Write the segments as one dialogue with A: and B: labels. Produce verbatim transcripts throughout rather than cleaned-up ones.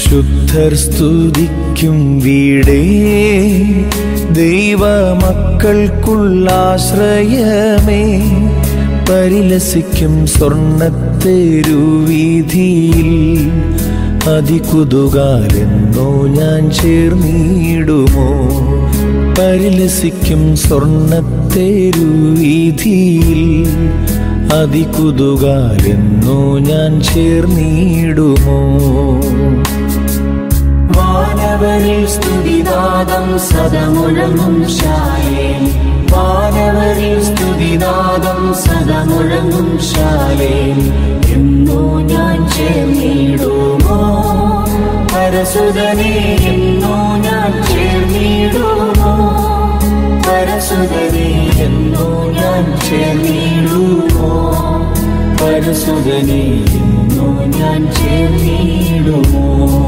A: ശുദ്ധർ സ്തുതിക്കും വീടേ, ദൈവമക്കൾക്കുള്ളാശ്രയമേ, പരിലസിക്കും സ്വർണ്ണത്തെരുവീഥിയിൽ അതികുതുകാലെന്നോ ഞാൻ ചേർന്നിടുമോ. പരിലസിക്കും സ്വർണ്ണത്തെരുവീഥിയിൽ അതികുതുകാലെന്നോ ഞാൻ ചേർന്നിടുമോ.
B: വാനവരിൽ സ്തുതിനാദം സദമുഴങ്ങും ശാലേം, വാനവരിൽ സ്തുതിനാദം സദമുഴങ്ങും ശാലേം, എന്നോ ഞാൻ ചേർന്നിടുമോ. പരസുതനെ എന്നോ ഞാൻ ചേർന്നിടുമോ, പരസുതനെ എന്നോ ഞാൻ ചേർന്നിടുമോ, പരസുതനെ എന്നോ ഞാൻ ചേർന്നിടുമോ.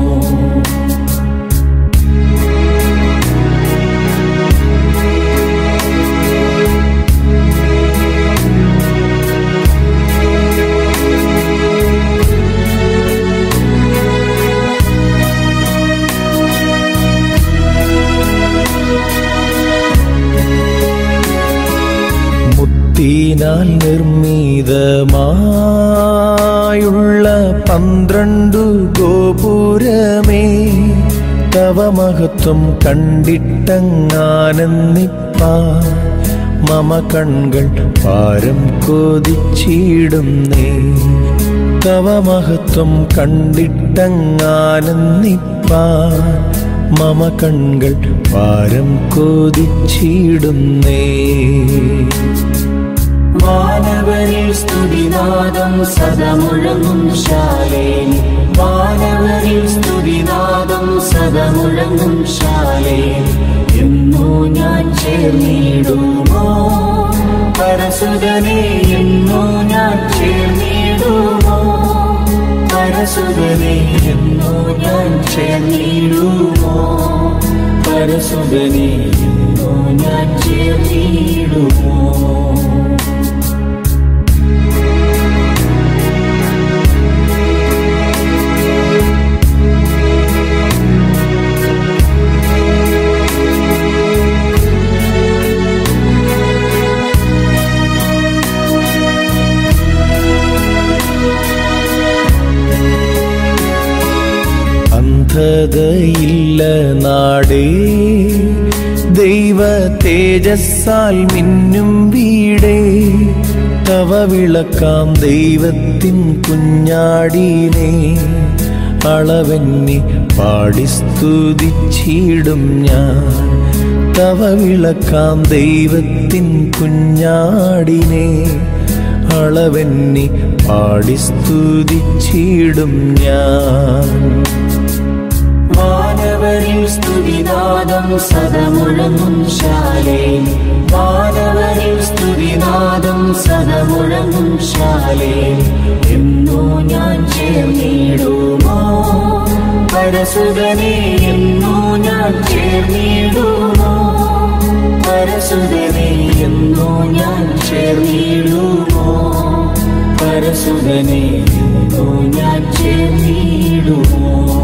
A: ാൽ നിർമ്മിതമായുള്ള പന്ത്രണ്ടു ഗോപുരമേ, തവ മഹത്വം കണ്ടിട്ടങ്ങാനന്ദിപ്പാൻ മമ കൺകൾ പാരം കൊതിച്ചിടുന്നേ. തവ മഹത്വം കണ്ടിട്ടങ്ങാനന്ദിപ്പാൻ മമ കൺകൾ പാരം കൊതിച്ചിടുന്നേ.
B: വാനവരിൽ സ്തുതിനാദം സദമുഴങ്ങും ശാലേം, വാനവരിൽ സ്തുതിനാദം സദമുഴങ്ങും ശാലേം, എന്നോ ഞാൻ ചേർന്നിടുമോ. പരസുതനെ എന്നോ ഞാൻ ചേർന്നിടുമോ, പരസുതനെ എന്നോ ഞാൻ ചേർന്നിടുമോ, പരസുതനെ എന്നോ ഞാൻ ചേർന്നിടുമോ.
A: അന്ധതയില്ല നാടേ, ദൈവ തേജസ്സാൽ മിന്നും വീടേ, തവ വിളക്കാം ദൈവത്തിൻ കുഞ്ഞാടിനെ, അളവെന്നി പാടി സ്തുതിച്ചിടും ഞാൻ. തവ വിളക്കാം ദൈവത്തിൻ കുഞ്ഞാടിനെ, അളവെന്നി പാടി സ്തുതിച്ചിടും ഞാൻ.
B: വാനവരിൽ സ്തുതിനാദം സദമുഴങ്ങും ശാലേം, വാനവരിൽ സ്തുതിനാദം സദമുഴങ്ങും ശാലേം, എന്നോ ഞാൻ ചേർന്നിടുമോ. പരസുതനെ എന്നോ ഞാൻ ചേർന്നിടുമോ, പരസുതനെ എന്നോ ഞാൻ ചേർന്നിടുമോ, പരസുതനെ എന്നോ ഞാൻ ചേർന്നിടുമോ.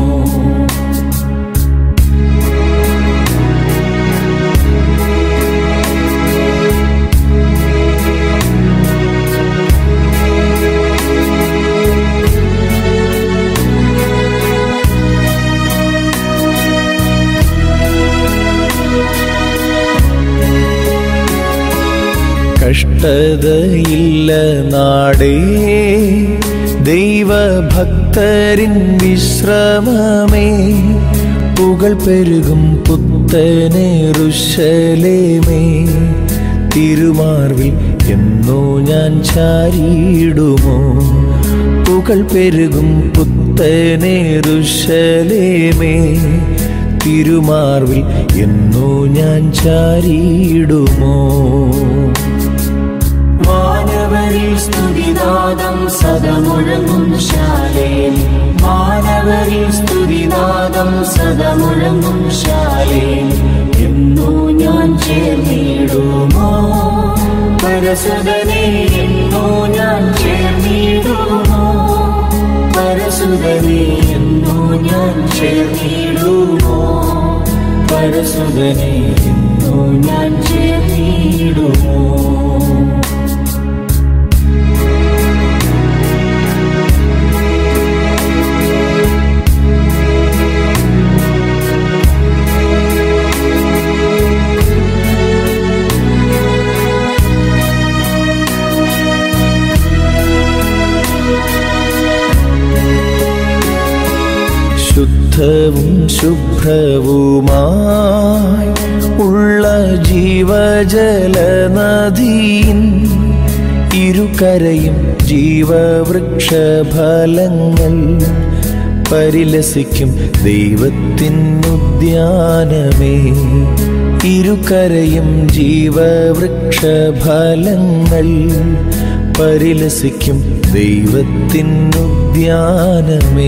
A: കഷ്ടതയില്ല നാടേ, ദൈവഭക്തരിൻ വിശ്രമമേ, പുകൾ പെരുകും പുത്തനെറുശലേമേ, തിരുമാർവിൽ എന്നോ ഞാൻ ചാരിടുമോ. പുകൾ പെരുകും പുത്തനെറുശലേമേ, തിരുമാർവിൽ എന്നോ ഞാൻ ചാരിടുമോ.
B: വാനവരിൽ സ്തുതിനാദം സദമുഴങ്ങും ശാലേം, വാനവരിൽ സ്തുതിനാദം സദമുഴങ്ങും ശാലേം, എന്നോ ഞാൻ ചേർന്നിടുമോ. പരസുതനെ എന്നോ ഞാൻ ചേർന്നിടുമോ, പരസ പരസുതനെ എന്നോ ഞാൻ ചേർന്നിടുമോ പരസുതനെ എന്നോ ഞാൻ ചേർന്നിടുമോ
A: ശുദ്ധവും ശുഭ്രവുമായി ഉള്ള ജീവജലനദിയിൻ ഇരുകരയും ജീവവൃക്ഷഫലങ്ങൾ പരിലസിക്കും ദൈവത്തിനുദ്യാനമേ ഇരുകരയും ജീവവൃക്ഷഫലങ്ങൾ പരിലസിക്കും ദൈവത്തിനുദ്യാനമേ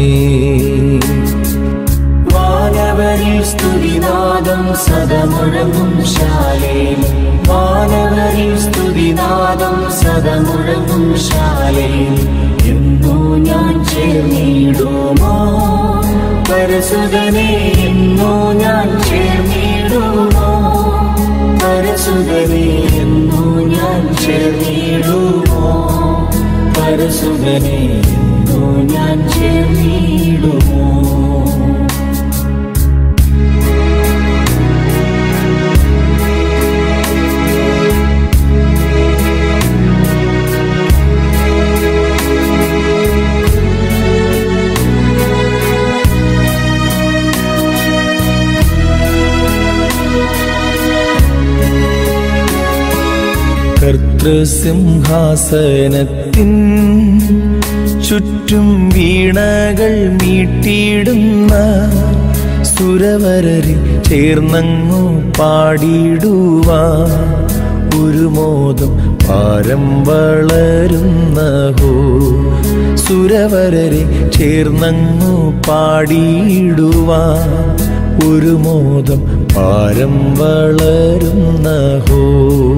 B: വാനവരിൽ സ്തുതിനാദം സദമുഴങ്ങും ശാലേം വാനവരിൽ സ്തുതിനാദം സദമുഴങ്ങും ശാലേം എന്നോ ഞാൻ ചേർന്നിടുമോ പരസുതനെ എന്നോ ഞാൻ ചേർന്നിടുമോ പരസുതനെ എന്നോ ഞാൻ ചേർന്നിടുമോ പരസുതനെ എന്നോ ഞാൻ ചേർന്നിടുമോ
A: കർത്തൃസിംഹാസനത്തിൻ ചുറ്റും വീണകൾ മീട്ടിടുന്ന സുരവരരിൽ ചേർന്നങ്ങു പാടിടുവാൻ ഒരു മോദം പാരം വളരുന്നഹോ സുരവരരെ ചേർന്നങ്ങു പാടിടുവാൻ ഒരു മോദം പാരം വളരുന്നഹോ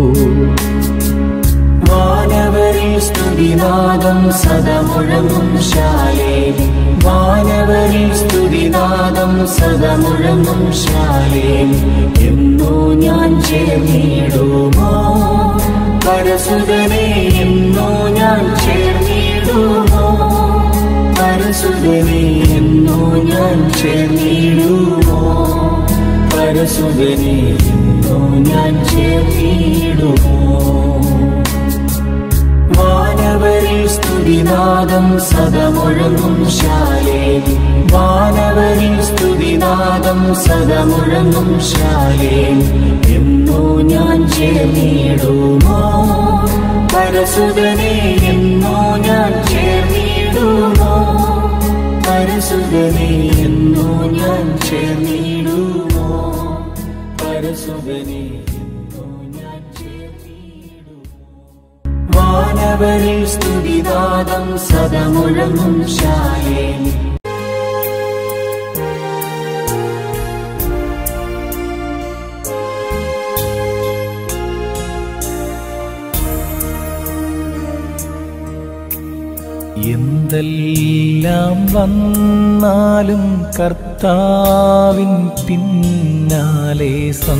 B: വാനവരിൽ സ്തുതിനാദം സദമുഴങ്ങും ശാലേം വാനവരിൽ സ്തുതിനാദം സദമുഴങ്ങും ശാലേം എന്നോ ഞാൻ ചേർന്നിടുമോ പരസുതനെ എന്നോ ഞാൻ ചേർന്നിടുമോ പരസുതനെ എന്നോ ഞാൻ ചേർന്നിടുമോ പരസുതനെ എന്നോ ഞാൻ ചേർന്നിടുമോ വാനവരിൽ സ്തുതിനാദം സദമുഴങ്ങും ശാലേം വാനവരിൽ സ്തുതിനാദം സദമുഴങ്ങും ശാലേം എന്നോ ഞാൻ ചേർന്നിടുമോ പരസുതനെ എന്നോ ഞാൻ ചേർന്നിടുമോ പരസുതനെ എന്നോ ഞാൻ ചേർന്നിടുമോ പരസുതനെ വാനവരിൽ സ്തുതിനാദം സദമുഴങ്ങും ശാലേം
A: എന്തെല്ലാം വന്നാലും കർത്താവിൻ പിന്നാലെ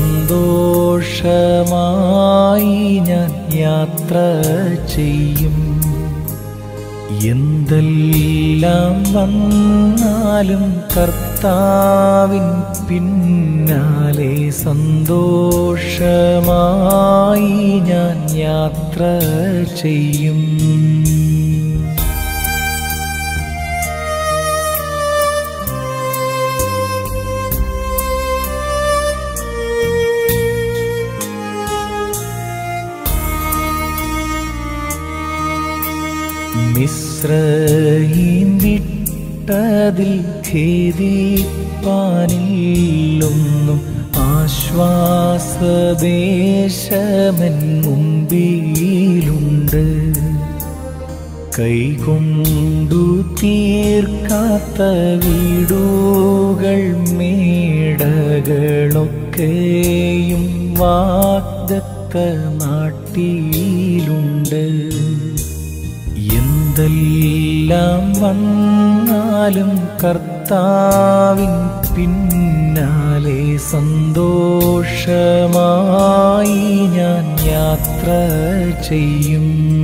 A: സന്തോഷമായി ഞാൻ യാത്ര ചെയ്യും എന്തെല്ലാം വന്നാലും കർത്താവിൻ പിന്നാലെ സന്തോഷമായി ഞാൻ യാത്ര ചെയ്യും മിസ്രയീം വിട്ടതിൽ ഖേദിപ്പാനില്ലൊന്നും ആശ്വാസദേശമെൻ മുമ്പിലുണ്ട് കൈകൊണ്ടു തീർക്കാത്ത വീടുകൾ മേടകളൊക്കെയും വാഗ്ദത്ത നാട്ടിലുണ്ട് എന്ത് എന്തെല്ലാം വന്നാലും കർത്താവിൻ പിന്നാലെ സന്തോഷമായി ഞാൻ യാത്ര ചെയ്യും.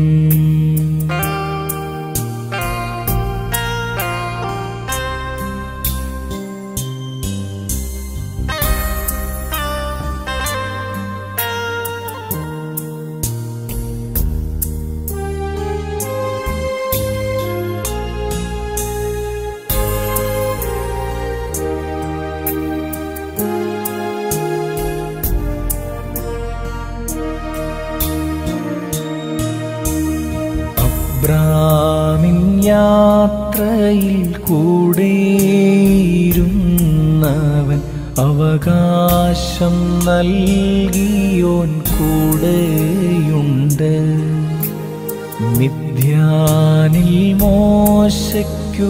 A: അബ്രാമിൻ യാത്രയിൽ കൂടെയിരുന്നവൻ അവകാശം നൽകിയോൻ കൂടെയുണ്ട്. മിദ്യാനിൽ മോശയ്ക്കു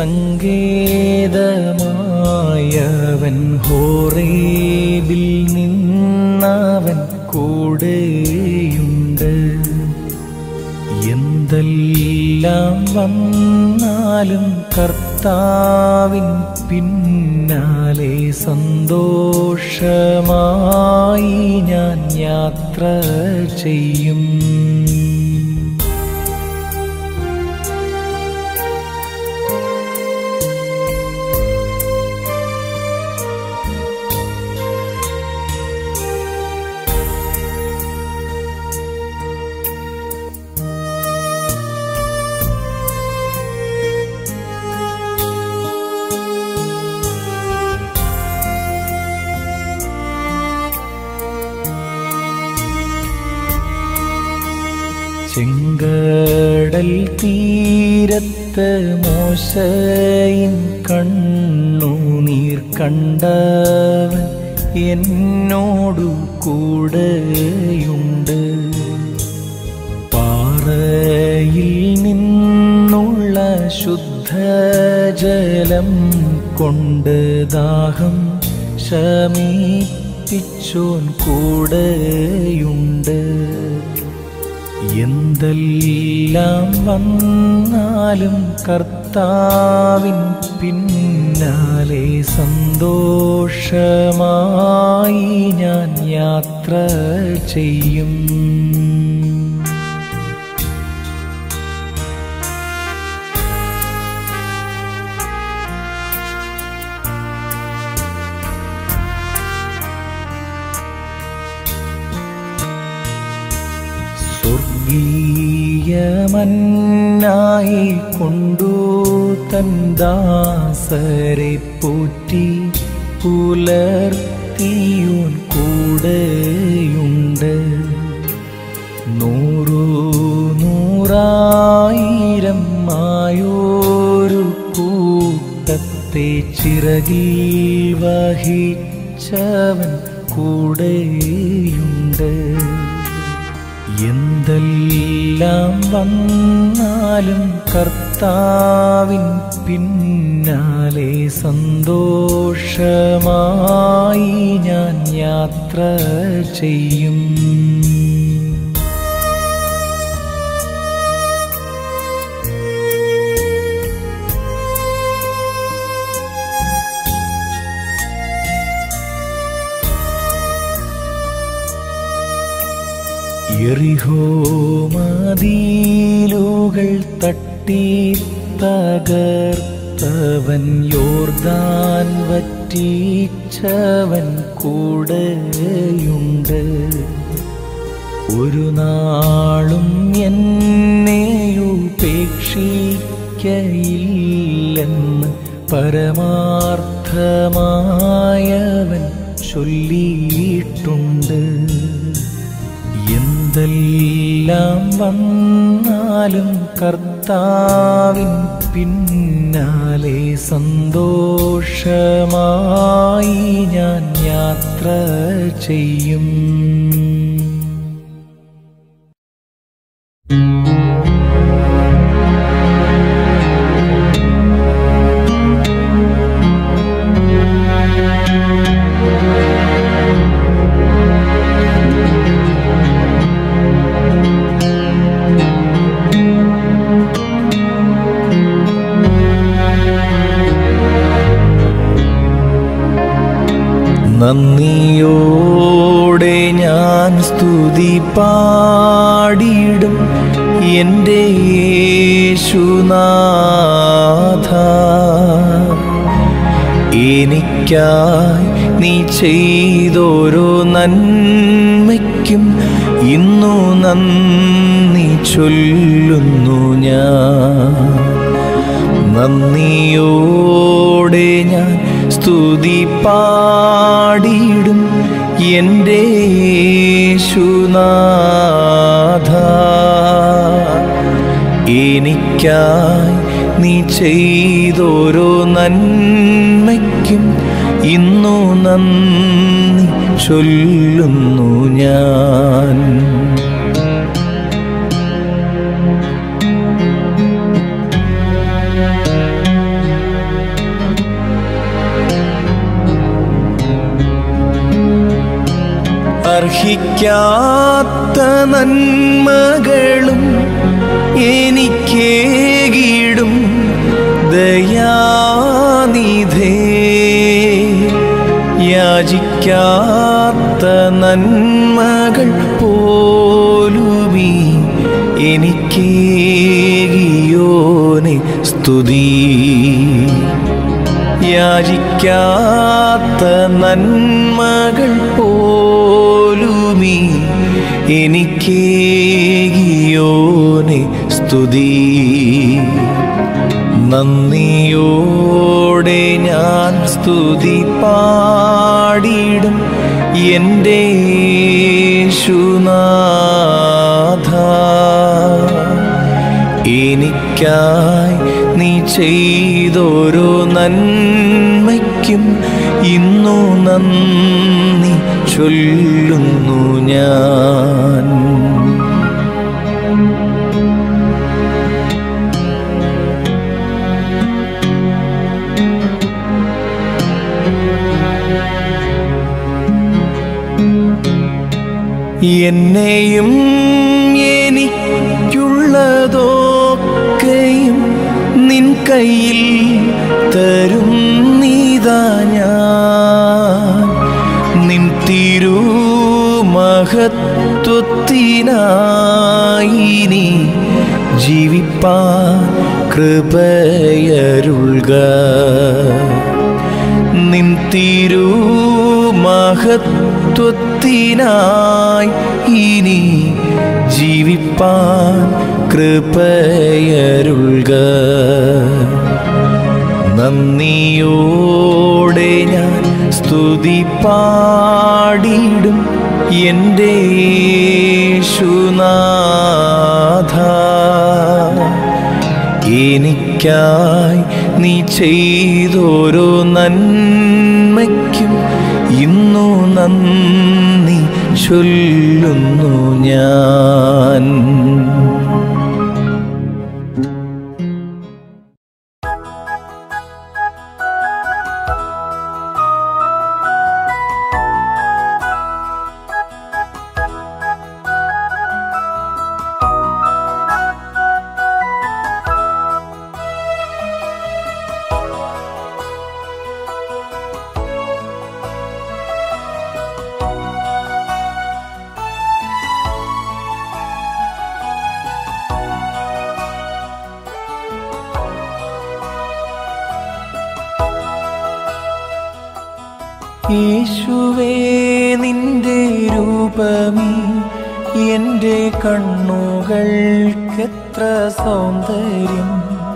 A: സങ്കേതമായവൻ ഹോറേബിൽ നിന്നവൻ കൂടെയുണ്ട്. എന്തെല്ലാം വന്നാലും കർത്താവിൻ പിന്നാലെ സന്തോഷമായി ഞാൻ യാത്ര ചെയ്യും. ചെങ്കടൽ തീരത്ത് മോശയിൻ കണ്ണുനീർ കണ്ടവൻ എന്നോടു കൂടെയുണ്ട്. പാറയിൽ നിന്നുള്ള ശുദ്ധജലം കൊണ്ട് ദാഹം ശമിപ്പിച്ചോൻ കൂടെയുണ്ട്. എന്തെല്ലാം വന്നാലും കർത്താവിൻ പിന്നാലെ സന്തോഷമായി ഞാൻ യാത്ര ചെയ്യും. സ്വർഗീയമന്നായി കൊണ്ടു തൻ ദാസരെ പോറ്റി പുലർത്തിയോൻ കൂടെയുണ്ട്. നൂറു നൂറായിരം ആയോരു കൂട്ടത്തെ ചിറകിൽ വഹിച്ചവൻ കൂടെയുണ്ട്. എന്തെല്ലാം വന്നാലും കർത്താവിൻ പിന്നാലെ സന്തോഷമായി ഞാൻ യാത്ര ചെയ്യും. യെരിഹോ മതിലുകൾ തട്ടി തകർത്തവൻ യോർദാൻ വറ്റിച്ചവൻ കൂടെയുണ്ട്. ഒരു നാളും എന്നെയുപേക്ഷിക്കയില്ലെന്ന് പരമാർത്ഥമായവൻ ചൊല്ലിയിട്ടുണ്ട്. എന്തെല്ലാം വന്നാലും കർത്താവിൻ പിന്നാലെ സന്തോഷമായി ഞാൻ യാത്ര ചെയ്യും. നന്ദിയോടെ ഞാൻ സ്തുതി പാടിടും എൻ്റെ യേശുനാഥ. എനിക്കായി നീ ചെയ്തോരോ നന്മയ്ക്കും ഇന്നു നന്ദി ചൊല്ലുന്നു ഞാൻ. നന്ദിയോടെ ഞാൻ സ്തുതി പാടിടും എൻ്റെ യേശുനാഥ. എനിക്കായി നീ ചെയ്തോരോ നന്മയ്ക്കും ഇന്നു നന്ദി ചൊല്ലുന്നു ഞാൻ. അർഹിക്കാത്ത നന്മകളും എനിക്കേകിടും ദയാനിധേ. യാചിക്കാത്ത നന്മകൾ പോലുമീ എനിക്കേകിയോനെ സ്തുതി. യാചിക്കാത്ത നന്മകൾ പോലുമീ എനിക്കേകിയോനെ സ്തുതി. നന്ദിയോടെ ഞാൻ സ്തുതി പാടിടും എൻ്റെ യേശുനാഥ. എനിക്കായി നീ ചെയ്തോരോ നന്മയ്ക്കും ഇന്നു നന്ദി ചൊല്ലുന്നു ഞാൻ. എന്നെയും എനിക്കുള്ളതൊക്കെയും നിൻ കയ്യിൽ തരും നീതാ ഞാൻ. നിൻ തിരുമഹത്വത്തിനായി നീ ജീവിപ്പാൻ കൃപയരുൾക. നിൻ തിരുമഹത്വത്തിനായി ഇനി ജീവിപ്പാൻ കൃപയരുൾക. നന്ദിയോടെ ഞാൻ സ്തുതി പാടിടും എൻ്റെ യേശുനാഥ. എനിക്കായി നീ ചെയ്തോരോ നന്മയ്ക്കും ഇന്നു നന്ദി ചൊല്ലുന്നു ഞാൻ. യേശുവേ നിന്റെ രൂപമീ എൻ്റെ കണ്ണുകൾക്കെത്ര സൗന്ദര്യം.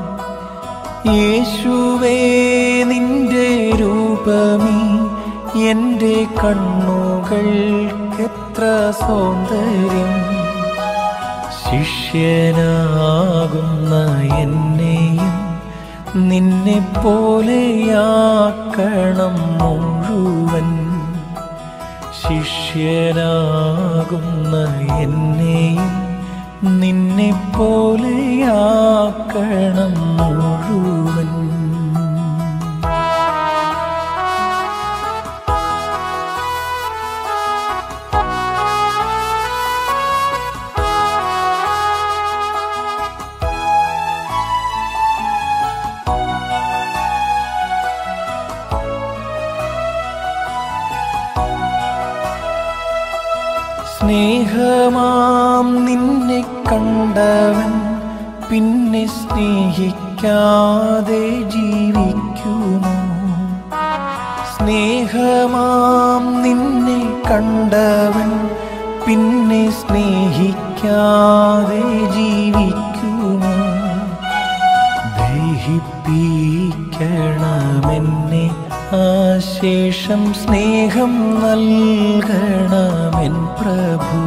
A: യേശുവേ നിന്റെ രൂപമീ എൻ്റെ കണ്ണുകൾക്കെത്ര സൗന്ദര്യം. ശിഷ്യനാകുന്ന എന്നെയും നിന്നെ പോലെയാക്കണം മുഴുവൻ. ശിഷ്യനാകുന്ന എന്നെയും നിന്നെ പോലെയാക്കണം മുഴുവൻ. സ്നേഹമാം നിന്നെ കണ്ടവൻ പിന്നെ സ്നേഹിക്കാതെ ജീവിക്കുമോ? സ്നേഹമാം നിന്നെ കണ്ടവൻ പിന്നെ സ്നേഹിക്കാതെ ജീവിക്കുമോ? ദഹിപ്പിക്കണമെന്നെ ആശേഷം സ്നേഹം നൽകണമെൻ പ്രഭു.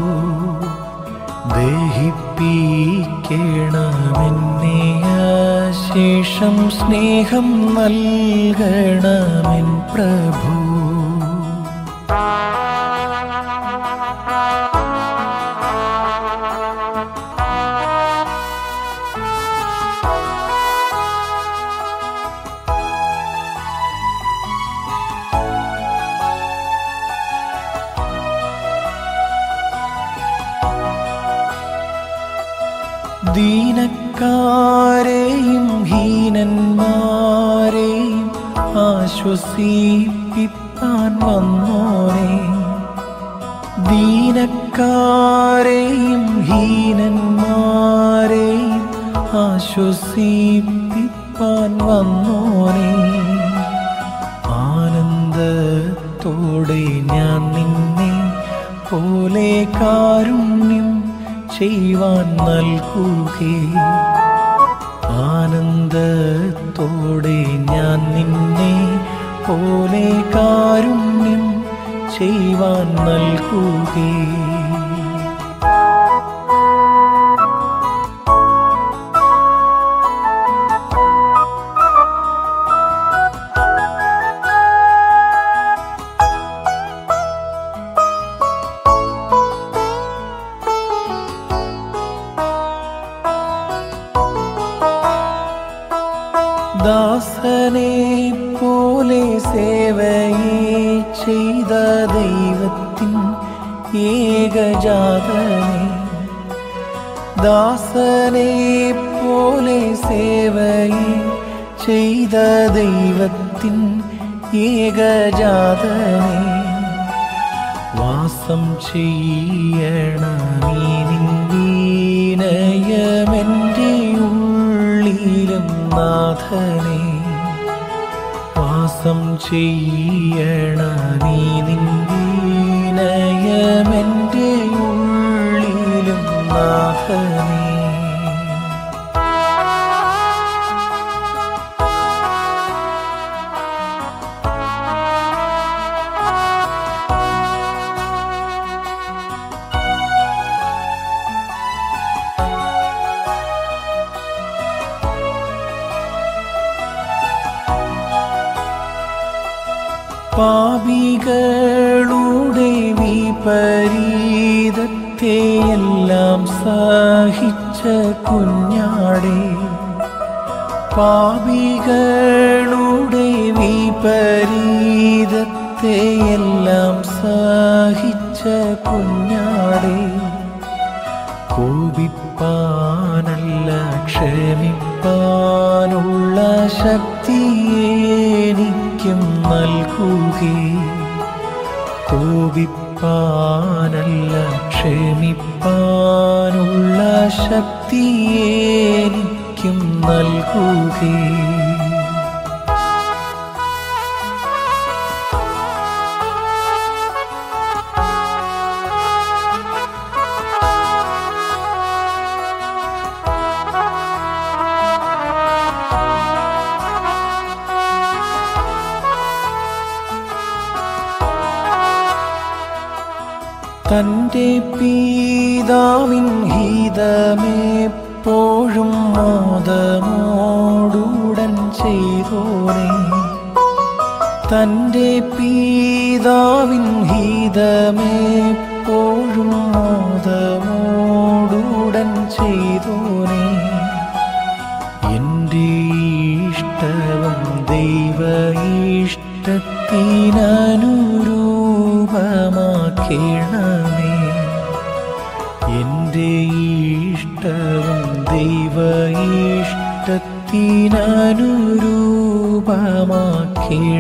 A: ദഹിപ്പിക്കണമെന്നെ ആശേഷം സ്നേഹം നൽകണമെൻ പ്രഭു. ദീനക്കാരെയും ഹീനന്മാരെയും ആശ്വസിപ്പിപ്പാൻ വന്നോനെ. ദീനക്കാരെയും ഹീനന്മാരെയും ആശ്വസിപ്പിപ്പാൻ വന്നോനെ. ആനന്ദത്തോടെ ഞാൻ നിന്നെ പോലെ കാരുണ്യം ചെയ്യുവാൻ നൽകുകേ. ആനന്ദത്തോടെ ഞാൻ നിന്നെ പോലെ കാരുണ്യം ചെയ്യുവാൻ നൽകുകേ. ദാസനെ പോലെ സേവയെ ചെയ്ത ദൈവത്തിൻ ഏകജാതനെ. ദാസനെ പോലെ സേവയെ ചെയ്ത ദൈവത്തിൻ ഏകജാതനെ. വാസം ചെയ്യണമേ നിന്നീനയമെൻ്റെ ഉള്ളിലും നാഥനെ. വാസം ചെയ്യണമേ നിന്നീനയമെൻ്റെ ഉള്ളിലും നാഥനെ. പാപികളുടെ വിപരീതത്തെയെല്ലാം സഹിച്ച കുഞ്ഞാടേ. പാപികളുടെ വിപരീതത്തെയെല്ലാം സഹിച്ച കുഞ്ഞാടേ. കോപിപ്പാനല്ല ക്ഷമിപ്പാനുള്ള ശക്തി എനിക്കും നൽകുകേ. കോപിപ്പാനല്ല ക്ഷമിപ്പാനുള്ള ശക്തി എനിക്കും നൽകുകേ. തൻ്റെ പിതാവിൻ ഹിതമെപ്പോഴും മോദമോടുടൻ ചെയ്തോനെ. തൻ്റെ പിതാവിൻ ഹിതമെപ്പോഴും മോദമോടുടൻ ചെയ്തോനെ. എൻ്റെ ഇഷ്ടവും ദൈവ ഇഷ്ടത്തിനനുരൂപമാക്കേണമേ. എൻ്റെ ഇഷ്ടവും ദൈവ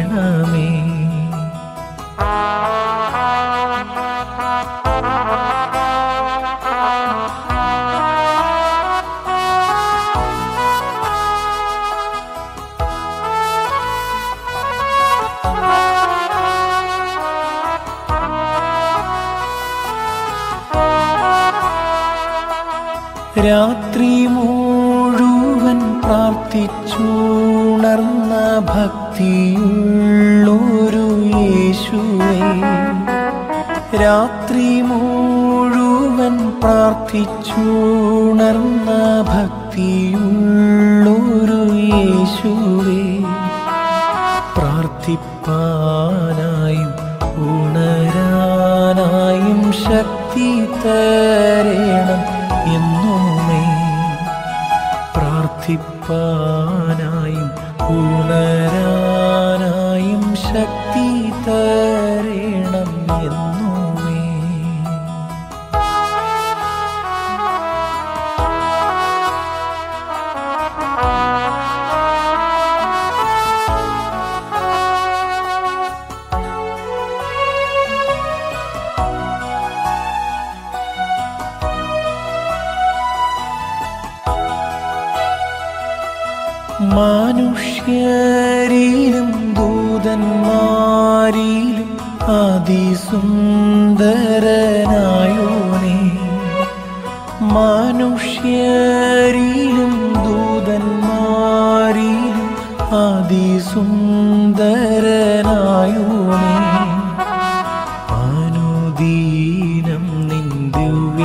A: ഇഷ്ടത്തിനനുരൂപമാക്കേണമേ. രാത്രി മുഴുവൻ പ്രാർത്ഥിച്ചുണർന്ന ഭക്തിയുള്ളൊരു യേശുവേ, രാത്രി മുഴുവൻ പ്രാർത്ഥിച്ചുണർന്ന ഭക്തിയുള്ളൊരു യേശുവേ, പ്രാർത്ഥിപ്പാനായും ഉണരാനായും ശക്തി തരേണം എന്നുമേ, പ്രാർത്ഥിപ്പാനായും ഉണരാനായും ശക്തി തരേണം എന്നുമേ. മനുഷ്യരിലും ദൂതന്മാരിലും അതിസുന്ദരനായോനേ, മനുഷ്യരിലും ദൂതന്മാരിലും അതിസുന്ദരനായോനേ, അനുദീനം നിൻ ദിവ്യ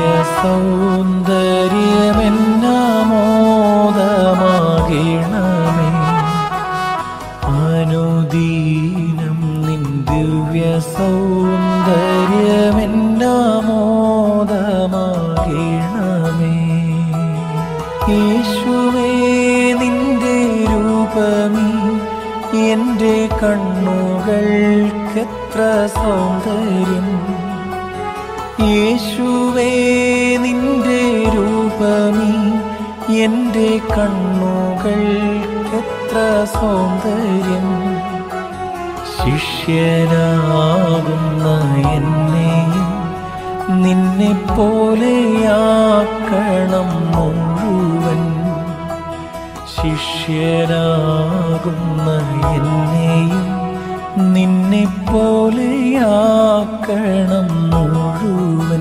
A: സൗന്ദര്യമെന്നാമോദമാകേണമേ, അനുദീനം നിൻ ദിവ്യ സൗന്ദര്യമെന്നാമോദമാകേണമേ. യേശുവേ നിന്റെ രൂപമേ എൻ്റെ കണ്ണുകൾക്കെത്ര സൗന്ദര്യം, യേശുവേ നിന്റെ രൂപമേ എൻ്റെ കണ്ണുകൾക്കെത്ര സൗന്ദര്യം. ശിഷ്യനാകുന്ന എന്നെയും നിന്നെ പോലെയാക്കണം മുഴുവൻ, ശിഷ്യനാകുന്ന എന്നെയും നിന്നെ പോലെയാക്കണം മുഴുവൻ.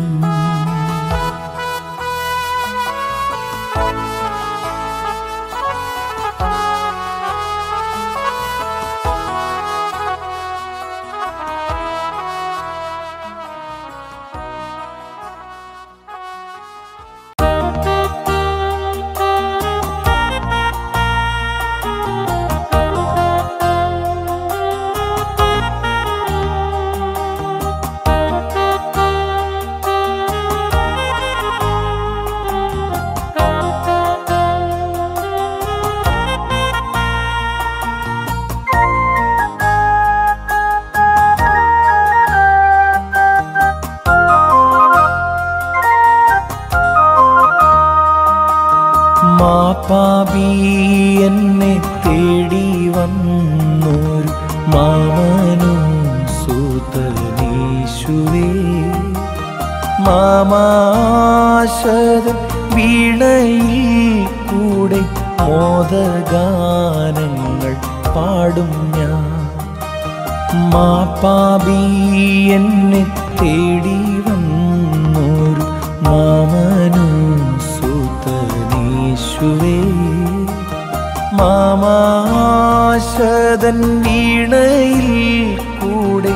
A: മാപാപി എന്നെ തേടി വന്നൊരു മാമനു സുതനീശുവേ, മാമാശതൻ വീണയിൽ കൂടെ മോദഗാനങ്ങൾ പാടും ഞാൻ. മാപാപി എന്നെ തേടി വന്നൊരു മാമനു സുതനീശുവേ, മാമാശതൻ വീണയിൽ കൂടെ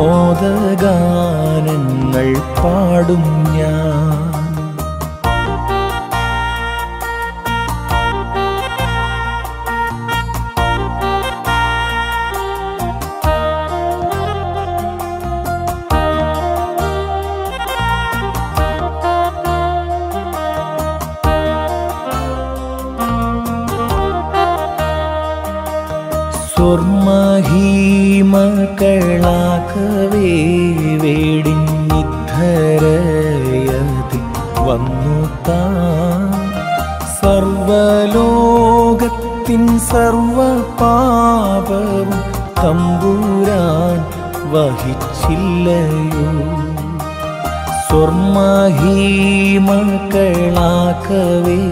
A: മോദഗാനങ്ങൾ പാടും ഞാൻ. സ്വർമഹീമകളാകവേ വേടിഞ്ഞിദ്ധരയതി വന്നു താൻ, സർവലോകത്തിൻ സർവപാപവും തമ്പുരാൻ വഹിച്ചില്ലയോ. സ്വർമഹീമകളാകവേ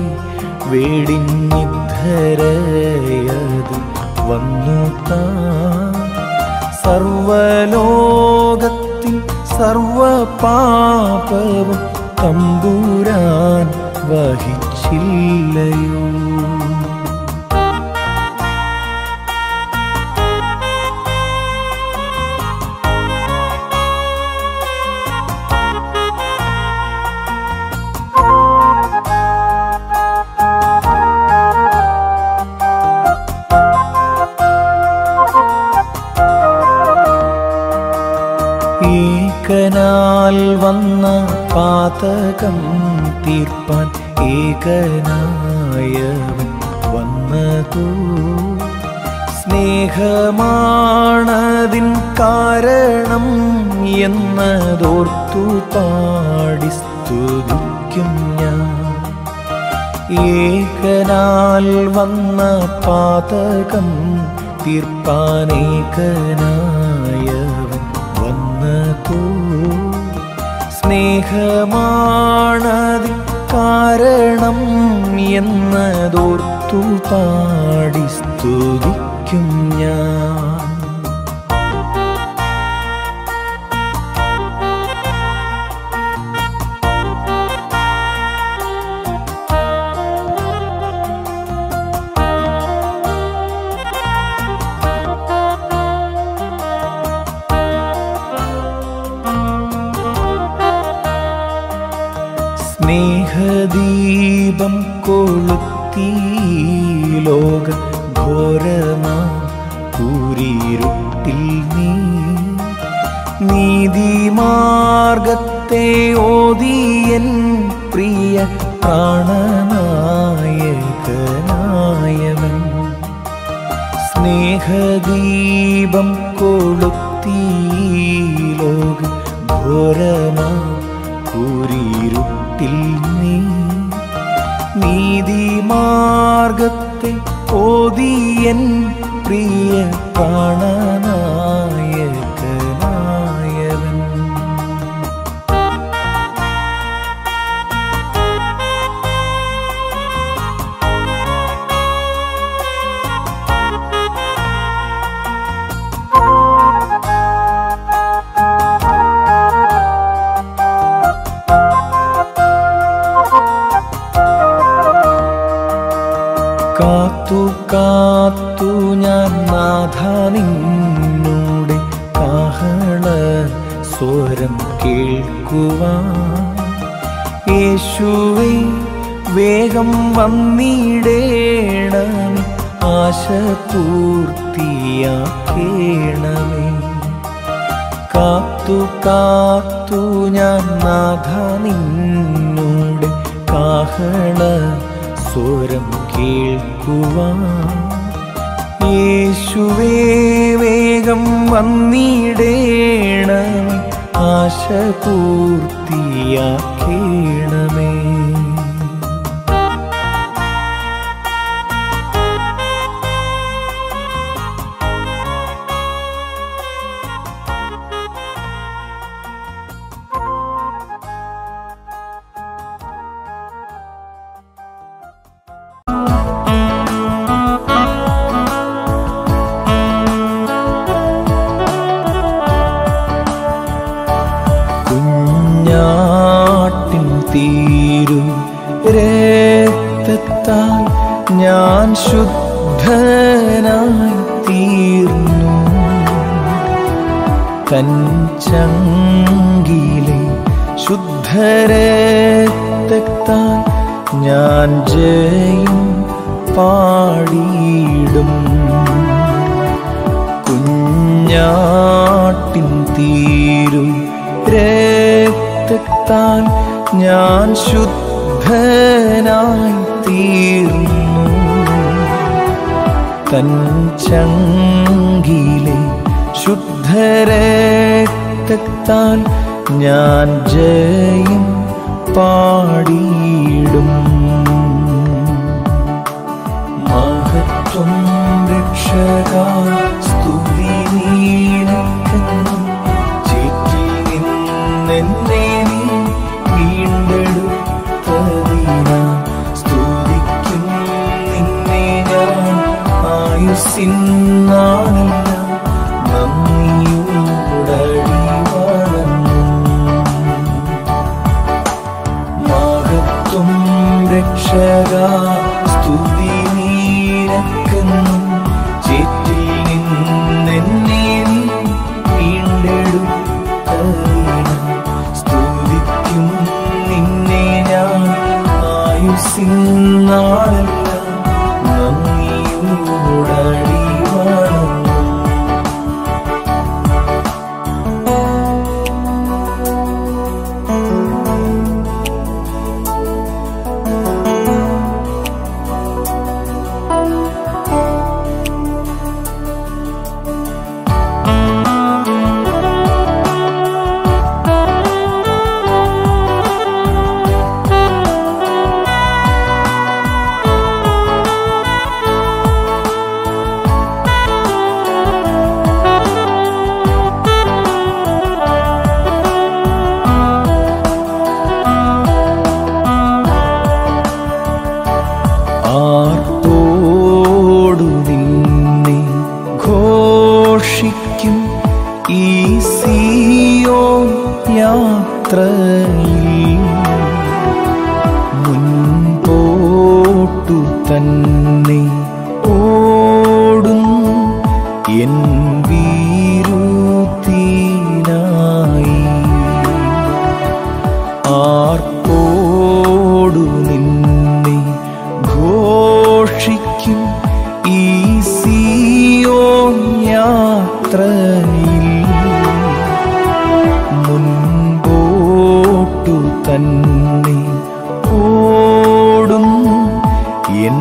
A: വേടിഞ്ഞിദ്ധരയതി വന്നു താൻ, സർവലോകത്തിൻ സർവപാപവും തമ്പുരാൻ വഹിച്ചില്ലയോ? ഏകനാൽ വന്ന പാതകം തീർപ്പാൻ ഏകനായവൻ വന്നതോ? സ്നേഹമാണതിൻ കാരണം എന്നതോർത്തു പാടി സ്തുതിക്കും ഞാൻ. ഏകനാൽ വന്ന പാതകം തീർപ്പാൻ ഏകനായവൻ വന്നതോ? സ്നേഹമാണതിൻ കാരണം എന്നതോർത്തു പാടി സ്തുതിക്കും ഞാൻ. സ്നേഹദീപം കൊളുത്തി ലോക ഘോരമാം കൂരിരുട്ടിൽ നീ നീതിമാർഗത്തെ ഓതിയൻ പ്രിയ പ്രാണനായകനായവൻ. സ്നേഹദീപം കൊളുത്തി ലോക ഘോരമാം കൂരിരുട്ടിൽ നീ നീതിമാർഗത്തെ ഓതിയൻ പ്രിയ പ്രാണനായകനായവൻ. കാത്തു കാത്തു ഞാൻ നാഥ നിന്നോട് കാഹള സ്വരം കേൾക്കുവാൻ. യേശുവേ വേഗം വന്നിടേണമേ, ആശ പൂർത്തിയാക്കേണമേ. കാത്തു കാത്തു ഞാൻ നാഥ നിന്നോട് കാഹള സ്വരം കേൾക്കുവാൻ. യേശുവേ വേഗം വന്നിടേണമേ, ആശ പൂർത്തിയാക്കേണമേ. കുഞ്ഞാട്ടിൻ തീരു രക്തത്താൽ ഞാൻ ശുദ്ധനായി തീർന്നു. കഞ്ചങ്കിലെ ശുദ്ധരക്തത്താൽ ഞാൻ ജയം പാടിയിടും. കുഞ്ഞാട്ടിൻ തീരു രക്തത്താൽ ഞാൻ ശുദ്ധനായി തീർന്നു. കഞ്ചങ്കിലെ ശുദ്ധരക്തത്താൽ ഞാൻ ജയം പാടിയിടും. മഹത്വം രക്ഷകാ സ്തുതി നീനക്കെന്നും ചേറ്റിൽ നിന്നെന്നെ നീ വീണ്ടെടുത്തതിനാൽ സ്തുതിക്കും നിന്നെ ഞാൻ ആയുസ്സിനാണെല്ലാം നന്ദിയോടടി വണങ്ങും. മഹത്വം ഈ സിയോൻ യാത്രയിൽ മുൻപോട്ടു തന്നെ ഓടും എൻ വീരുത്തിനായി. ആർപ്പോടു നിന്നെ ഘോഷിക്കും ഈ സിയോൻ യാത്രയിൽ മുൻപോട്ടു തന്നെ ഓടും എൻ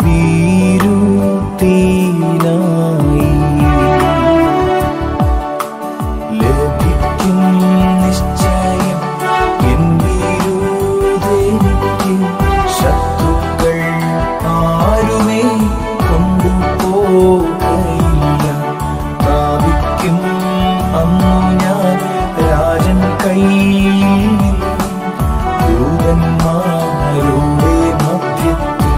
A: വീരുത്തിനായി. ലഭിക്കും നിശ്ചയം എൻ വീരുതെനിക്ക്, ശത്രുക്കൾ ആരുമേ കൊണ്ടുപോകയില്ല. പ്രാപിക്കും അന്നു ഞാൻ രാജൻ കയ്യിൽ നിന്നും ദൂതന്മാരുടെ മധ്യത്തിൽ.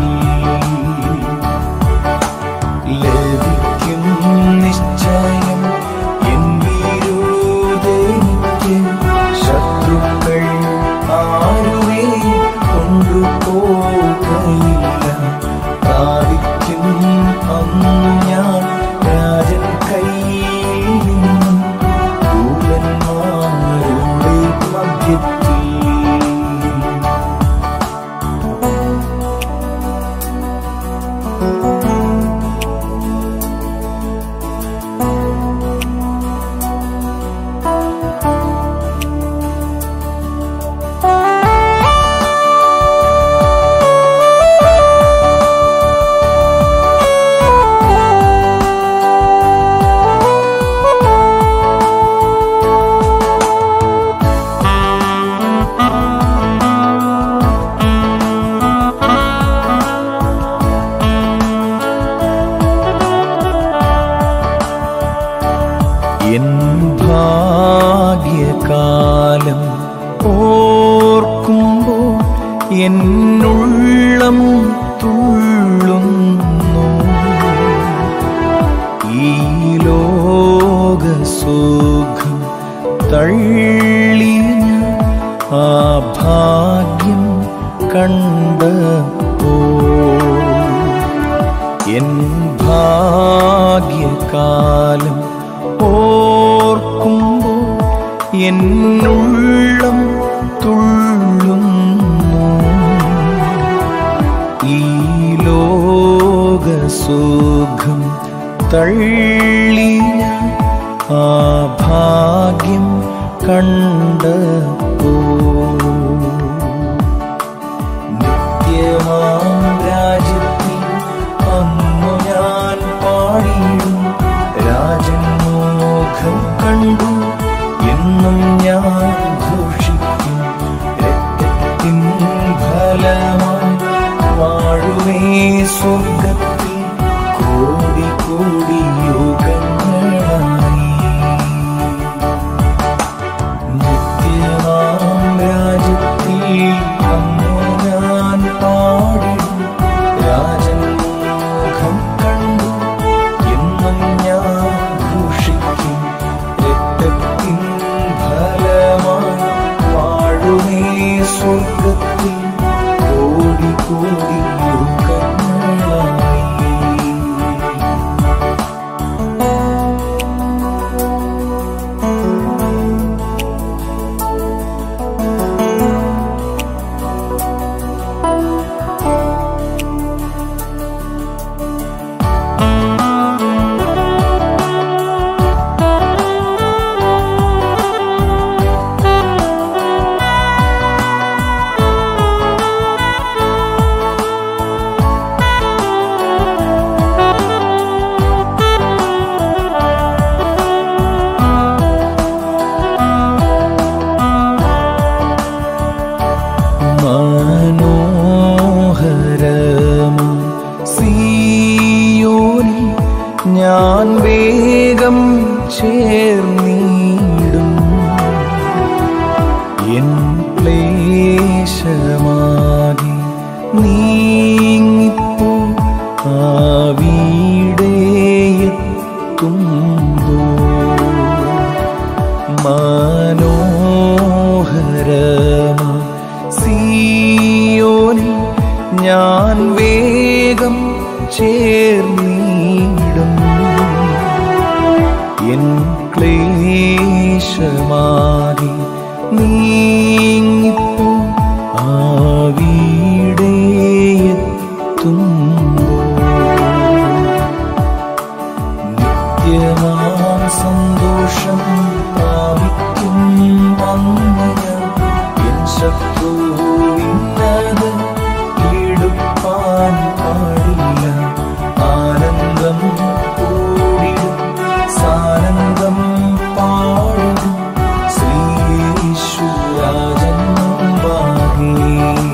A: ലഭിക്കും നിശ്ചയം എൻ വീരുതെനിക്ക്, ശത്രുക്കൾ ആരുമേ കൊണ്ടുപോകയില്ല. പ്രാപിക്കും അന്നു ഞാൻ രാജൻ കയ്യിൽ നിന്നും ദൂതന്മാരുടെ മധ്യത്തിൽ. എൻ ഭാഗ്യകാലം ഓർക്കുമ്പോൾ എന്നുള്ളം തുള്ളുന്നു. ഈ ലോകസുഖം തള്ളി ആ ഭാഗ്യം കണ്ടപ്പോൾ എൻ ഭാഗ്യകാലം ഓർക്കുമ്പോൾ എന്നുള്ളം തുള്ളുന്നു. ഈ ലോകസുഖം തള്ളിയ ആ ഭാഗ്യം കണ്ടപ്പോൾ നിത്യമാം രാജ്യത്തിൽ അന്നു ഞാൻ പാടിയിടും. രാജൻ മുഖം കണ്ടു എന്നും ഞാൻ ഘോഷിക്കും. രക്തത്തിൻ ഫലമായി വാഴുമേ സ്വർഗത്തിൽ കോടി കോടി യുഗങ്ങളായി. നിത്യമാം രാജ്യത്തിൽ അന്നു ഞാൻ പാടിടും. രാജൻ മുഖം കണ്ടു എന്നും ഞാൻ ഘോഷിക്കും. രക്തത്തിൻ ഫലമായി വാഴുമേ സ്വർഗത്തിൽ കോടി കോടി യുഗങ്ങളായി. ഞാൻ വേഗം ചേർന്നിടും. എൻ ക്ലേശമാകി നീങ്ങിപ്പോ ആവിടെയെത്തുമ്പോ എൻ ക്ലേശമാകി നീങ്ങിപ്പോ ആ വീടേയെത്തുമ്പോൾ നിത്യമാം സന്തോഷം പ്രാപിക്കും അന്ന് ഞാൻ എൻ ശത്രുവിന്നത് കീഴുപ്പാൻ പാടില്ല. ആനന്ദം കൂടിടും സാനന്ദം പാടും ശ്രീയേശുരാജൻ മുമ്പാകെ.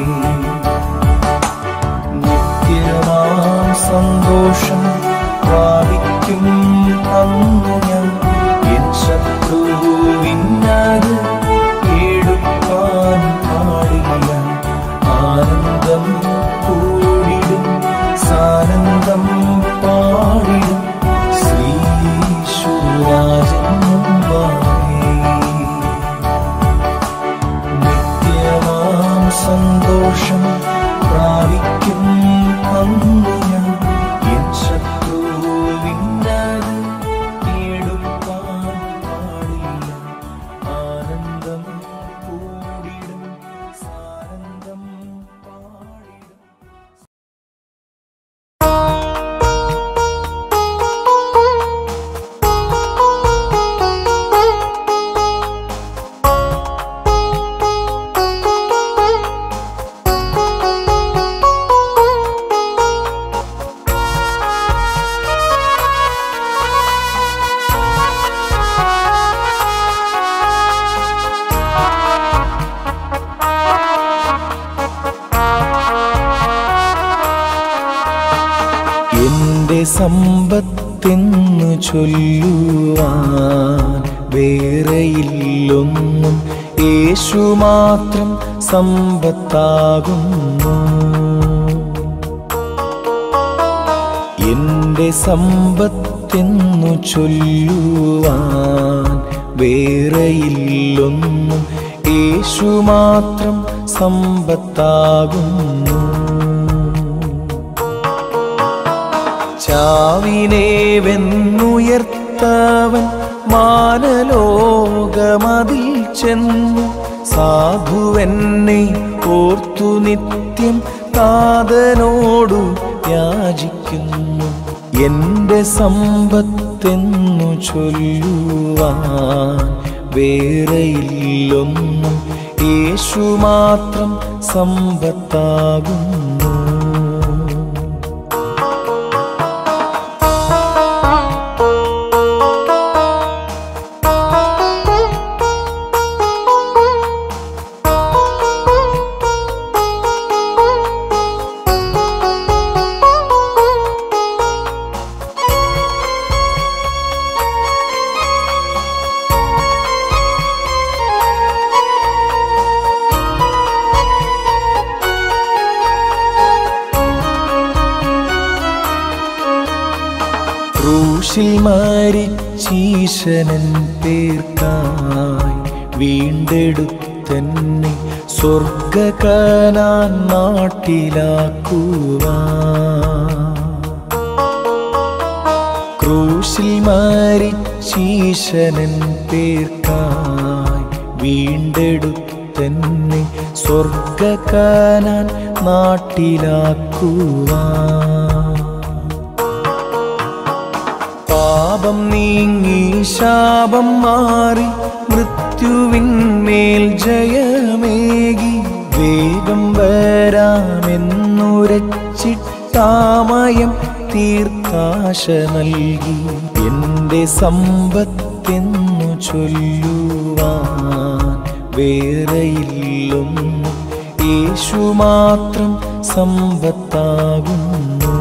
A: നിത്യമാം സന്തോഷം പ്രാപിക്കും അന്നു ഞാൻ എൻ ശത്രുവിന്നത് കീഴുപ്പാൻ പാടില്ല. ആനന്ദം കൂടിടും സാനന്ദം പാടിടും ശ്രീയേശുരാജൻ മുമ്പാകെ. നിത്യമാം സന്തോഷം പ്രാപിക്കും അന്നു ഞാൻ എൻ ശത്രുവിന്നത് കീഴുപ്പാൻ പാടില്ല. ആനന്ദം കൂടിടും സാനന്ദം പാടിടും. എന്റെ സമ്പത്തെന്നു ചൊല്ലുവാൻ വേറെയില്ലൊന്നും, യേശു മാത്രം സമ്പത്താകുന്നു. എന്റെ സമ്പത്തെന്നു ചൊല്ലുവാൻ വേറെയില്ലൊന്നും, യേശു മാത്രം സമ്പത്താകുന്നു. ചാവിനെ വെന്നുയർത്തവൻ മാനലോകമതിൽ ചെന്നു, സാധുവെന്നെ ഓർത്തു നിത്യം താതനോടു യാചിക്കുന്നു. എന്റെ സമ്പത്തെന്നു ചൊല്ലുവാൻ വേറെയില്ലൊന്നും, യേശു മാത്രം സമ്പത്താകുന്നു. ക്രൂശിൽ മരിച്ചീശനൻ പേർക്കായി വീണ്ടെടുത്തെന്നെ സ്വർഗ്ഗകനാൻ നാട്ടിലാക്കുവാൻ. ക്രൂശിൽ മരിച്ചീശനൻ പേർക്കായി വീണ്ടെടുത്തെന്നെ സ്വർഗ്ഗകനാൻ നാട്ടിലാക്കുവാൻ. പാപം നീങ്ങി ശാപം മാറി മൃത്യുവിന്മേൽ ജയമേകി, വേഗം വരാമെന്നുരച്ചിട്ടാമയം തീർത്താശ നൽകി. എന്റെ സമ്പത്തെന്നു ചൊല്ലുവാൻ വേറെയില്ലൊന്നും, യേശു മാത്രം സമ്പത്താകുന്നു.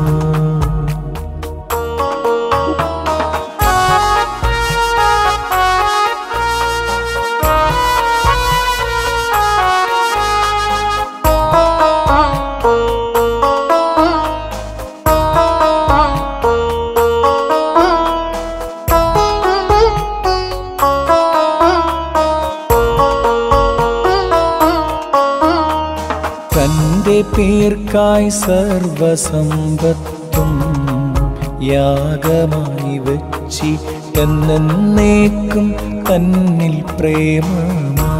A: തന്റെ പേർക്കായി സർവസമ്പത്തും യാഗമായി വച്ചിട്ട് എന്നേക്കും തന്നിൽ പ്രേമമാ.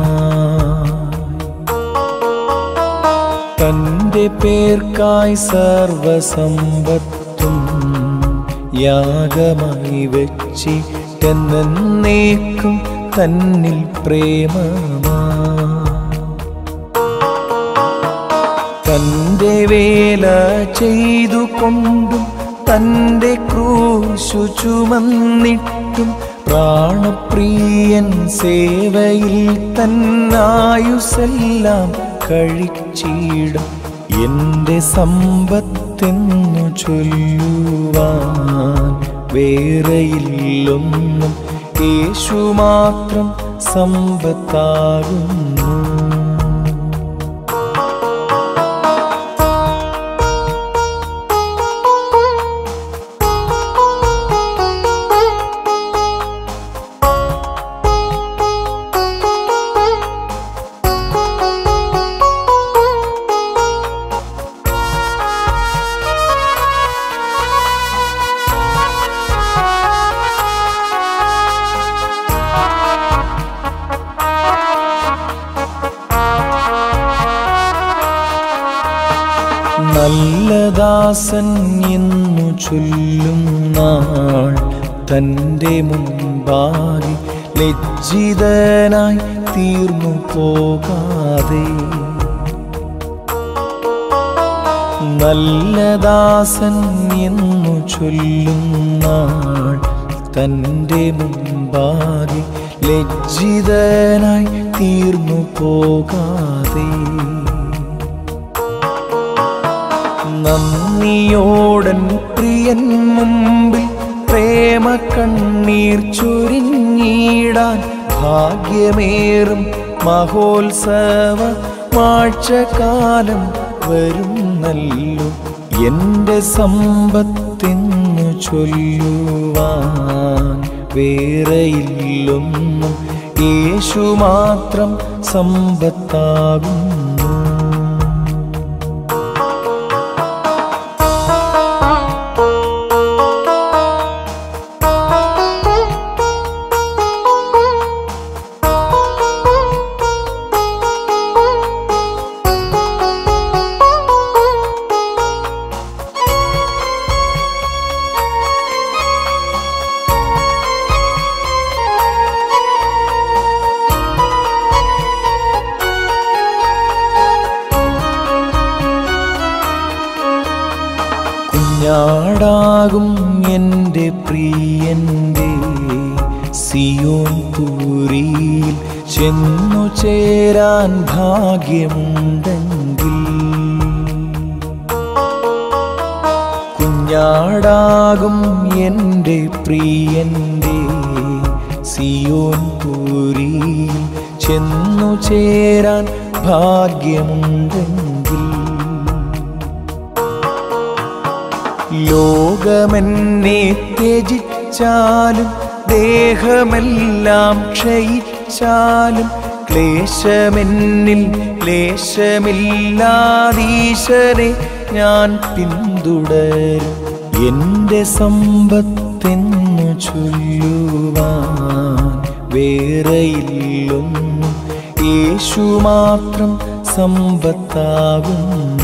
A: തൻ്റെ പേർക്കായി സർവസമ്പത്തും യാഗമായി വെച്ചിട്ടെന്നേക്കും തന്നിൽ പ്രേമമാ. തൻ്റെ വേല ചെയ്തുകൊണ്ടും തൻ്റെ ക്രൂശു ചുമന്നിട്ടും പ്രാണപ്രിയൻ സേവയിൽ തന്നായുസെല്ലാം കഴിച്ചിടും. എൻ്റെ സമ്പത്തെന്നു ചൊല്ലുവാൻ വേറെയില്ലൊന്നും, യേശു മാത്രം സമ്പത്താകുന്നു. നല്ലദാസൻ എന്നു ചൊല്ലും നാൾ തൻ്റെ മുൻപാകെ ലജ്ജിതനായി തീർന്നു പോകാതെ. നല്ലദാസൻ എന്നു ചൊല്ലും നാൾ തൻ്റെ മുൻപാകെ ലജ്ജിതനായി തീർന്നു പോകാതെ. നന്ദിയോടൻ പ്രിയൻ മുമ്പിൽ പ്രേമ കണ്ണീർ ചൊരിഞ്ഞിടാൻ ഭാഗ്യമേറും മഹോത്സവ വാഴ്ചകാലം വരുന്നല്ലോ. എൻ്റെ സമ്പത്തെന്നു ചൊല്ലുവാൻ വേറെയില്ലൊന്നും, യേശു മാത്രം സമ്പത്താകുന്നു. കുഞ്ഞാടാകും എൻ്റെ പ്രിയൻ്റെ സിയോൻ പുരിയിൽ ചെന്നു ചേരാൻ ഭാഗ്യമുണ്ടെങ്കിൽ. കുഞ്ഞാടാകും എൻ്റെ പ്രിയൻ്റെ സിയോൻ പുരിയിൽ ചെന്നു ചേരാൻ ഭാഗ്യമുണ്ടെങ്കിൽ. ലോകമെന്നെ ത്യജിച്ചാലും ദേഹമെല്ലാം ക്ഷയിച്ചാലും ക്ലേശമെന്നിൽ ക്ലേശമില്ലാതീശനെ ഞാൻ പിന്തുടരും. എൻ്റെ സമ്പത്തെന്നു ചൊല്ലുവാൻ വേറെയില്ലൊന്നും, യേശു മാത്രം സമ്പത്താകുന്നു.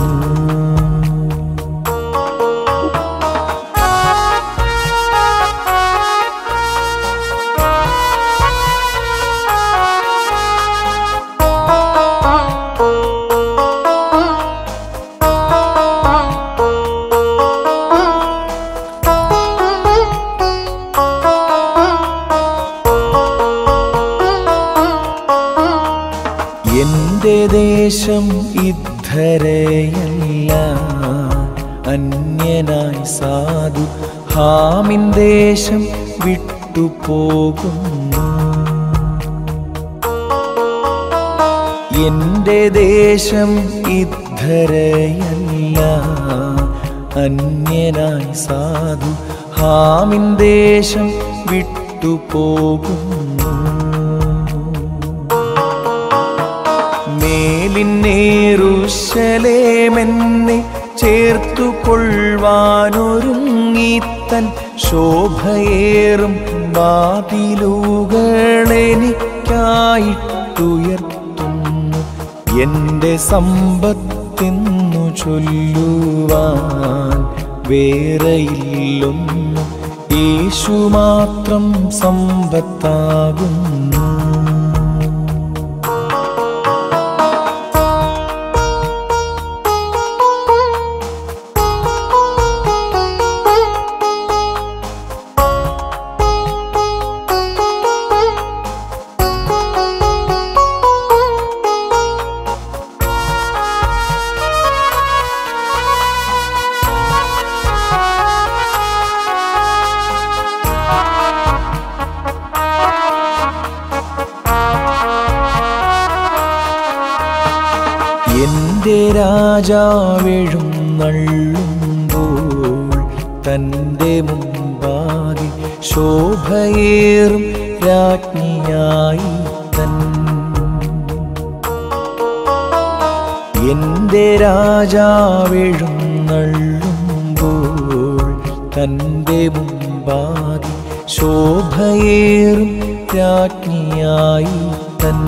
A: എൻ്റെ ദേശം ഇദ്ധരയല്ല, അന്യനായി സാധു ഹാമിൻ ദേശം വിട്ടുപോകുന്നു. എൻ്റെ ദേശം ഇദ്ധരയല്ല, അന്യനായി സാധു ഹാമിൻ ദേശം വിട്ടുപോകുന്നു. മേലിന്നേറുശലേമെന്നെ ചേർത്തു കൊള്ളുവാനൊരുങ്ങി തൻ ശോഭയേറും വാതിലുകളെനിക്കായിട്ടുയർത്തുന്നു. എൻ്റെ സമ്പത്തെന്നു ചൊല്ലുവാൻ വേറെയില്ലൊന്നു, യേശു മാത്രം സമ്പത്താകുന്നു. എൻ്റെ രാജാവെഴുന്നള്ളുമ്പോൾ തൻ്റെ മുമ്പാകെ ശോഭയേറും രാജ്ഞിയായി തൻ. എൻ്റെ രാജാവെഴുന്നള്ളുമ്പോൾ തൻ്റെ മുമ്പാകെ ശോഭയേറും രാജ്ഞിയായി തൻ.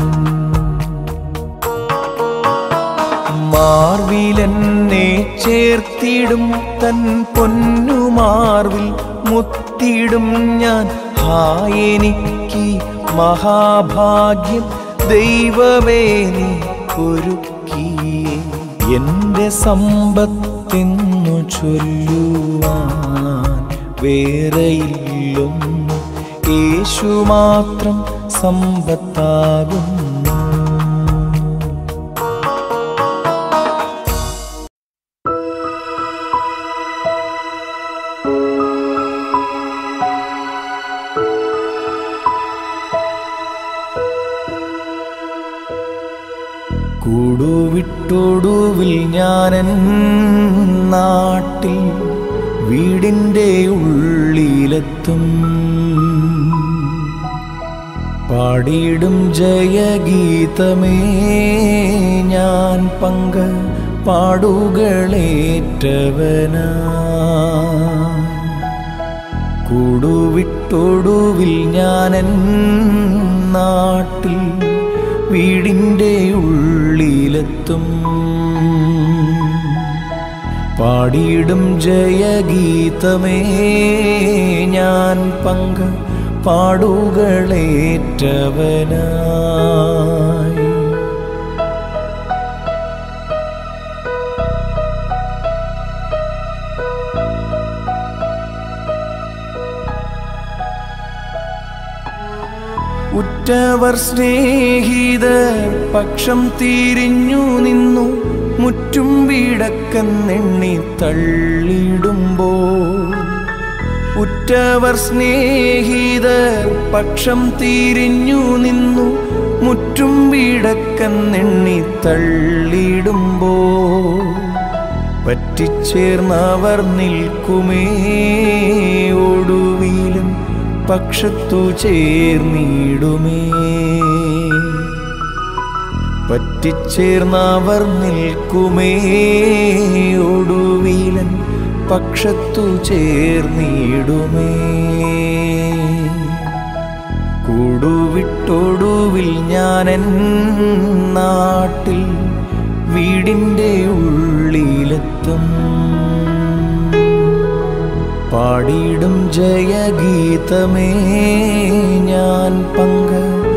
A: മാർവിലെന്നെ ചേർത്തിടും തൻ പൊന്നുമാർവിൽ മുത്തിടും ഞാൻ. ഹായ് എനിക്ക് മഹാഭാഗ്യം ദൈവമേ നീ ഒരുക്കിയേ. എൻ്റെ സമ്പത്തെന്നു ചൊല്ലുവാൻ വേറെയില്ലൊന്നു, യേശു മാത്രം സമ്പത്താകുന്നു. കൂടുവിട്ടൊടുവിൽ ഞാനെൻ നാട്ടിൽ വീടിൻ്റെ ഉള്ളിലെത്തും. പാടിയിടും ജയഗീതമേ ഞാൻ പങ്ക പാടുകളേറ്റവനാ. കൂടുവിട്ടൊടുവിൽ ഞാനെൻ നാട്ടിൽ വീടിൻ്റെ ഉള്ളിലെത്തും. പാടിയിടും ജയഗീതമേ ഞാൻ പങ്ക പാടുകളേറ്റവനായി. ഉറ്റവർ സ്നേഹിതർ പക്ഷം തിരിഞ്ഞു നിന്നു, മുറ്റും വീടക്കെന്നെണ്ണി തള്ളിടുമ്പോൾ. ഉറ്റവർ സ്നേഹിതർ പക്ഷം തിരിഞ്ഞു നിന്നു, മുറ്റും വീടക്കെന്നെണ്ണി തള്ളിടുമ്പോൾ. പറ്റിച്ചേർന്നവർ നിൽക്കുമേ ഒടുവിലും പക്ഷത്തു ചേർന്നിടുമേ. പറ്റിച്ചേർന്നവർ നിൽക്കുമേ ഒടുവിലൻ പക്ഷത്തു ചേർന്നിടുമേ. കൂടുവിട്ടൊടുവിൽ ഞാനെൻ നാട്ടിൽ വീടിൻ്റെ ഉള്ളിലെത്തും. പാടിയിടും ജയഗീതമേ ഞാൻ പങ്ക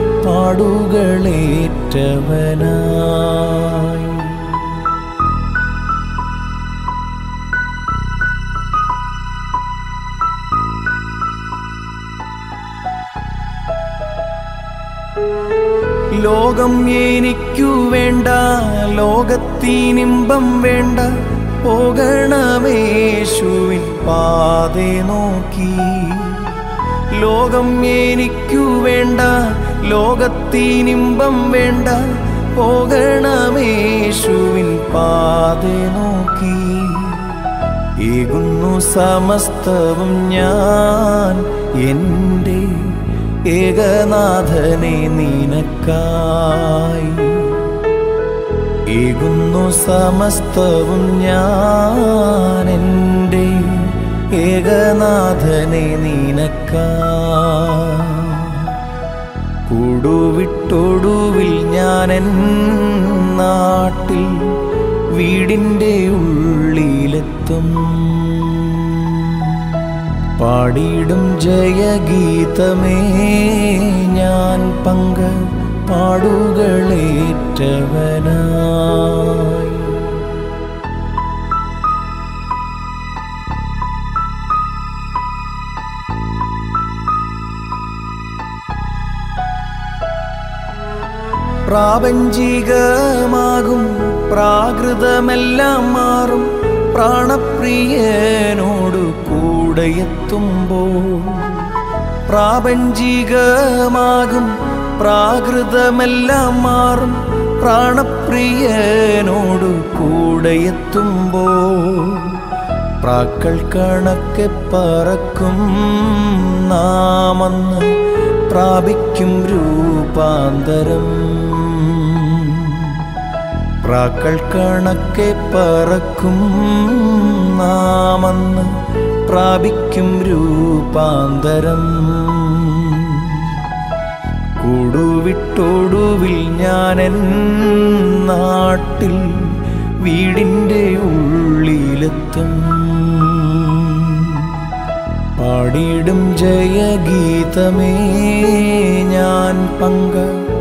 A: പാടുകളേറ്റവനായി. ലോകം എനിക്കു വേണ്ട, ലോകത്തിനിമ്പം വേണ്ട, പോകണമേശുവിൻ പാതേ നോക്കി. ലോകം എനിക്കു വേണ്ട, ലോകത്തിനിമ്പം വേണ്ട, പോകണമേശുവിൻ പാതേ നോക്കി. ഏകുന്നു സമസ്തവും ഞാൻ എൻ്റെ ഏകനാഥനെ നിനക്കായി. ഏകുന്നു സമസ്തവും ഞാൻ എൻ്റെ ഏകനാഥനെ നിനക്കാ. കൂടുവിട്ടൊടുവിൽ ഞാനെൻ നാട്ടിൽ വീടിൻ്റെ ഉള്ളിലെത്തും. പാടിയിടും ജയഗീതമേ ഞാൻ പങ്ക പാടുകളേറ്റവനായി. പ്രാപഞ്ചികമാകും പ്രാകൃതമെല്ലാം മാറും പ്രാണപ്രിയനോടു കൂടെയെത്തുമ്പോൾ. പ്രാപഞ്ചികമാകും പ്രാകൃതമെല്ലാം മാറും പ്രാണപ്രിയനോടു കൂടെയെത്തുമ്പോൾ. പ്രാക്കൾ കണക്കെ പറക്കും നാമന്ന് പ്രാപിക്കും രൂപാന്തരം. പ്രാക്കൾ കണക്കെ പറക്കും നാമന്ന് പ്രാപിക്കും രൂപാന്തരം. കൂടുവിട്ടൊടുവിൽ ഞാനെൻ നാട്ടിൽ വീടിൻ്റെ ഉള്ളിലെത്തും. പാടിയിടും ജയഗീതമേ ഞാൻ പങ്ക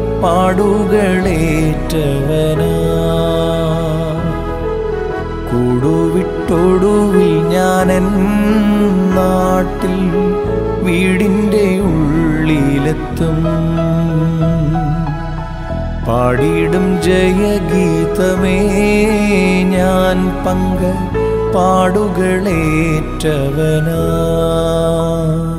A: പാടുകളേറ്റവനാ. കൂടുവിട്ടൊടുവിൽ ഞാനെൻ നാട്ടിൽ വീടിൻ്റെ ഉള്ളിലെത്തും. പാടിയിടും ജയഗീതമേ ഞാൻ പങ്ക പാടുകളേറ്റവനാ.